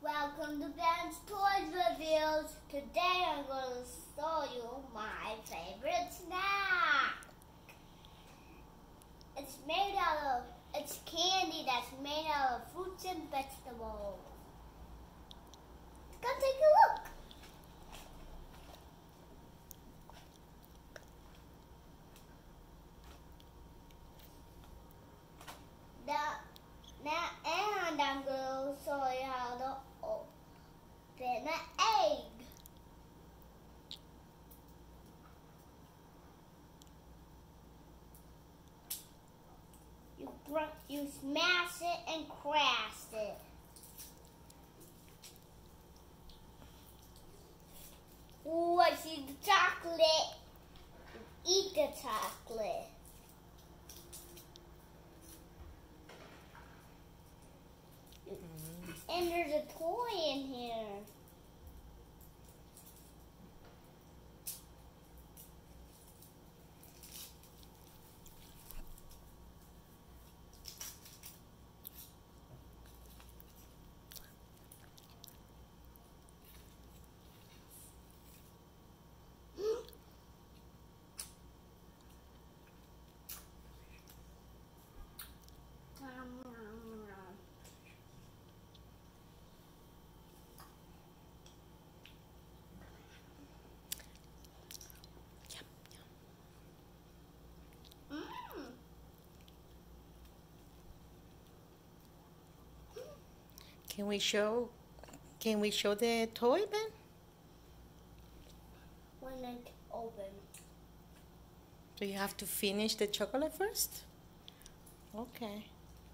Welcome to Ben's Toys Reviews. Today I'm going to show you my favorite snack. It's candy that's made out of fruits and vegetables. Come take a look. And I'm going to show you how to open an egg. You smash it and crash it. Ooh, I see the chocolate. You eat the chocolate. And there's a toy in here. Can we show the toy, Ben? When it's open. So you have to finish the chocolate first? Okay.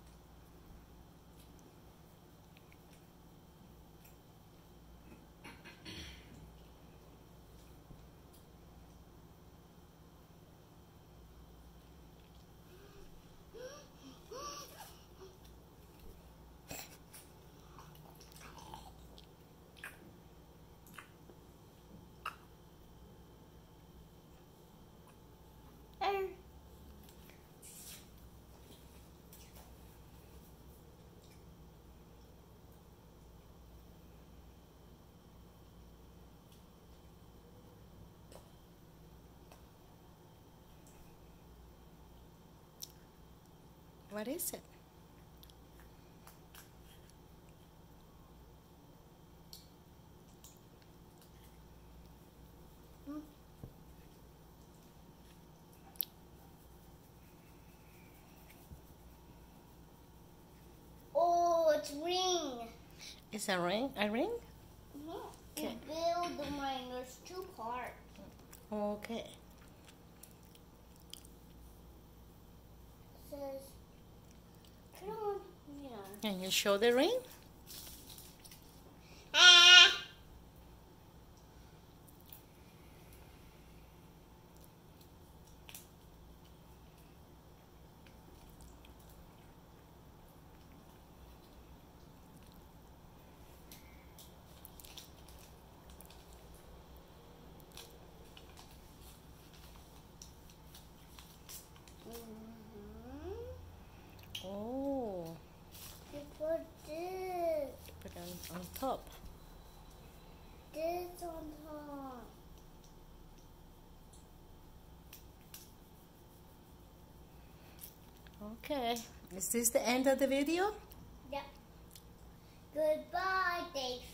What is it? Oh, it's ring. It's a ring? A ring? Mm-hmm. Okay. You build the ring. There's 2 parts. Okay. It says, come on. Yeah. Can you show the ring? Oh. You put this. Put it on top. This on top. Okay. Is this the end of the video? Yep. Goodbye. Thanks